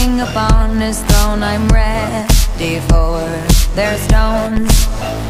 king upon his throne, I'm ready for their stones.